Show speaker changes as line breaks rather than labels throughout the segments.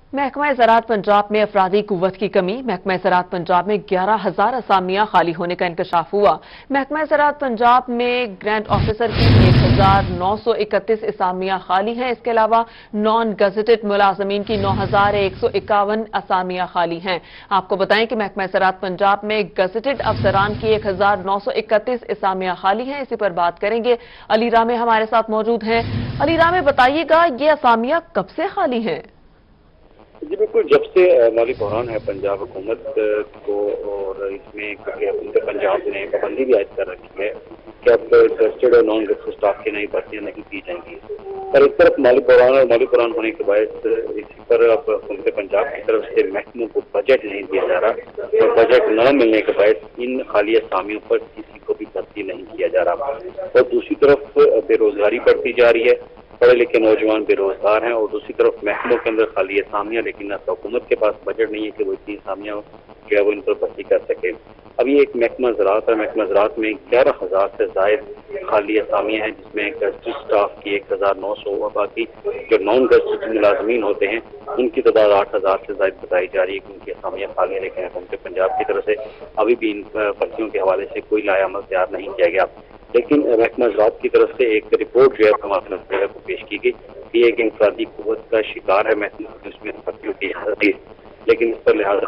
महकमा ज़राअत पंजाब में अफरादी कुव्वत की कमी। महकमा ज़राअत पंजाब में 11,000 असामियां खाली होने का इंकशाफ हुआ। महकमा ज़राअत पंजाब में ग्रैंड ऑफिसर की 1,931 असामियां खाली हैं। इसके अलावा नॉन गजेटेड मुलाजमीन की 9,151 असामियां खाली हैं। आपको बताएं कि महकमा ज़राअत पंजाब में गजेटेड अफसरान की 1,931 असामियां खाली हैं। इसी पर बात करेंगे। अली रामे हमारे साथ मौजूद हैं। अली रामे, बताइएगा ये असामियां कब से खाली हैं?
जी बिल्कुल, जब से माली बहरान है पंजाब हुकूमत को, और इसमें क्योंकि पंजाब ने पाबंदी भी आयद कर रखी है कि अब गजेटेड और नॉन गजेटेड स्टाफ की नई भर्तियां नहीं की जाएंगी। पर इस तरफ माली बहरान होने के बाद इसी पर अब हुकूमत पंजाब की तरफ से महकमों को बजट नहीं दिया जा रहा, और बजट न मिलने के बाद इन खाली असामियों पर किसी को भी भर्ती नहीं किया जा रहा। और दूसरी तरफ बेरोजगारी बढ़ती जा रही है, पढ़े लिखे नौजवान बेरोजगार हैं, और दूसरी तरफ महकमों के अंदर खाली असामियां, लेकिन न हुकूमत के पास बजट नहीं है कि वो इतनी असामियां जो है वो इन पर भर्ती कर सके। अभी एक महकमा ज़राअत है, महकमा ज़राअत में 11,000 से जायद खाली असामियां हैं, जिसमें गजेटेड स्टाफ की 1,900 और बाकी जो नॉन गजेटेड मुलाजमीन होते हैं उनकी तादाद 8,000 से जायद बताई जा रही है कि उनकी असामियां खाली है। लेकिन हुकूमत पंजाब की तरफ से अभी भी इन भर्तियों के हवाले से कोई लायामल तैयार नहीं किया गया। लेकिन महकमा ज़राअत की तरफ से एक रिपोर्ट जो है हमारे नजर को पेश की गई कि एक इंफरादी कुव्वत का शिकार है महकमा, उसमें भर्तियों की इजाजत दी, लेकिन इस पर लिहाजा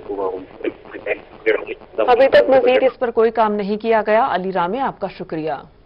अभी तक मजीद इस पर कोई काम नहीं किया गया। अली रामे, आपका शुक्रिया।